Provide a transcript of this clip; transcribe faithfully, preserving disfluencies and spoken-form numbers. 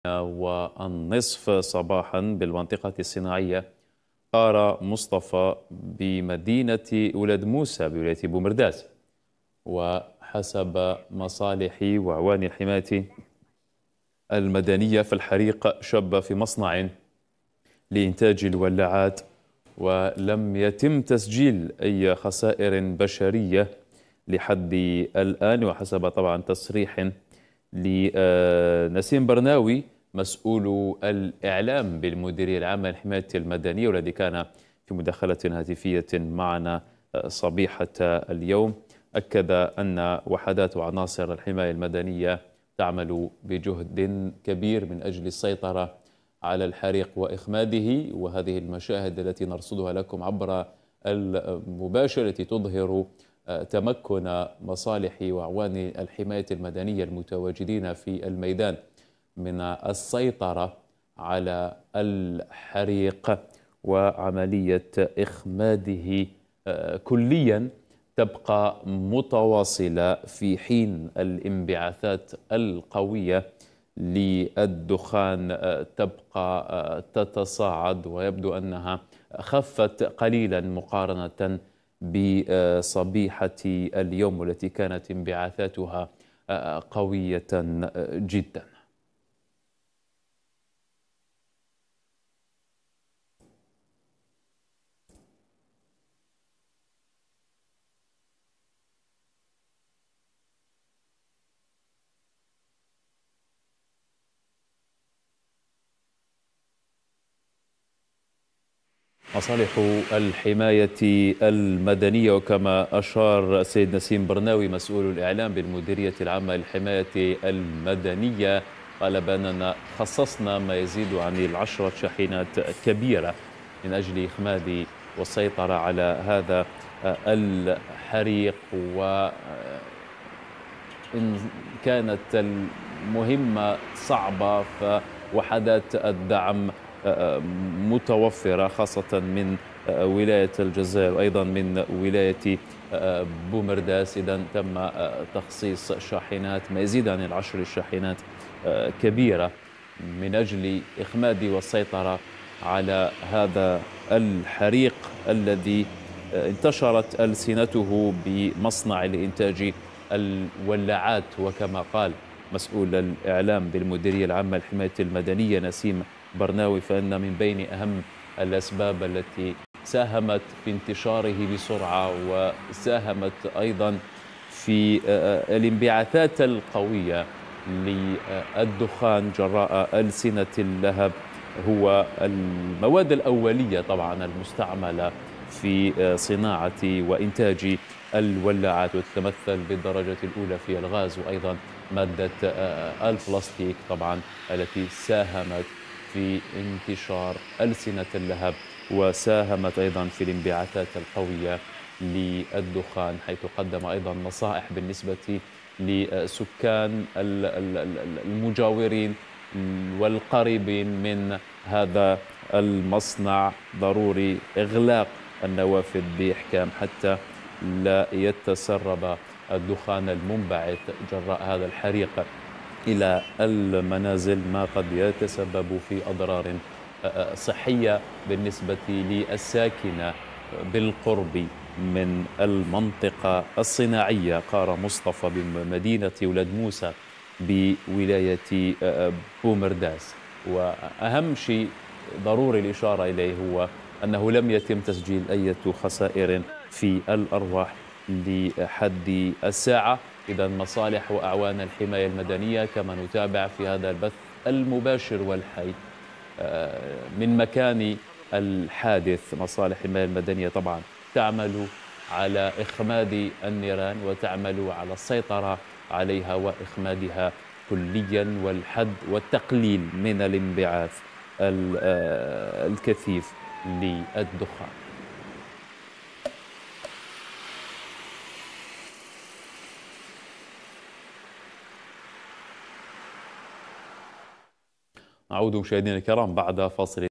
والنصف صباحا بالمنطقة الصناعية قارة مصطفى بمدينة ولد موسى بولاية بومرداس. وحسب مصالح وأعوان الحماية المدنية فالحريق شب في مصنع لإنتاج الولاعات، ولم يتم تسجيل أي خسائر بشرية لحد الآن. وحسب طبعا تصريح لنسيم برناوي مسؤول الإعلام بالمديرية العامة للحماية المدنية، والذي كان في مداخلة هاتفية معنا صبيحة اليوم، أكد أن وحدات وعناصر الحماية المدنية تعمل بجهد كبير من أجل السيطرة على الحريق وإخماده. وهذه المشاهد التي نرصدها لكم عبر المباشر التي تظهر تمكن مصالح وأعوان الحماية المدنية المتواجدين في الميدان من السيطرة على الحريق وعملية إخماده كليا تبقى متواصلة، في حين الانبعاثات القوية للدخان تبقى تتصاعد، ويبدو أنها خفت قليلا مقارنة بصبيحة اليوم والتي كانت انبعاثاتها قوية جدا. مصالح الحماية المدنية، وكما أشار السيد نسيم برناوي مسؤول الإعلام بالمديرية العامة للحماية المدنية، قال بأننا خصصنا ما يزيد عن العشرة شاحنات كبيرة من أجل إخماد والسيطرة على هذا الحريق. وإن كانت المهمة صعبة فوحدات الدعم متوفرة، خاصة من ولاية الجزائر وأيضا من ولاية بومرداس. إذن تم تخصيص شاحنات ما يزيد عن العشر شاحنات كبيرة من أجل إخماد والسيطرة على هذا الحريق الذي انتشرت ألسنته بمصنع لإنتاج الولاعات. وكما قال مسؤول الإعلام بالمديرية العامة للحماية المدنية نسيم برناوي، فإن من بين أهم الأسباب التي ساهمت في انتشاره بسرعة وساهمت أيضا في الانبعاثات القوية للدخان جراء ألسنة اللهب هو المواد الأولية طبعا المستعملة في صناعة وإنتاج الولاعات، وتتمثل بالدرجة الأولى في الغاز، وأيضا مادة البلاستيك طبعا التي ساهمت في انتشار ألسنة اللهب وساهمت أيضا في الانبعاثات القوية للدخان، حيث قدم أيضا نصائح بالنسبة لسكان المجاورين والقريبين من هذا المصنع ضروري إغلاق النوافذ بإحكام حتى لا يتسرب الدخان المنبعث جراء هذا الحريق إلى المنازل، ما قد يتسبب في أضرار صحية بالنسبة للساكنة بالقرب من المنطقة الصناعية قارة مصطفى بمدينة ولد موسى بولاية بومرداس. وأهم شيء ضروري الإشارة إليه هو أنه لم يتم تسجيل أي خسائر في الأرواح لحد الساعة. إذا مصالح وأعوان الحماية المدنية كما نتابع في هذا البث المباشر والحي من مكان الحادث، مصالح الحماية المدنية طبعا تعمل على إخماد النيران وتعمل على السيطرة عليها وإخمادها كليا والحد والتقليل من الانبعاث الكثيف للدخان. نعود مشاهدينا الكرام بعد فاصل.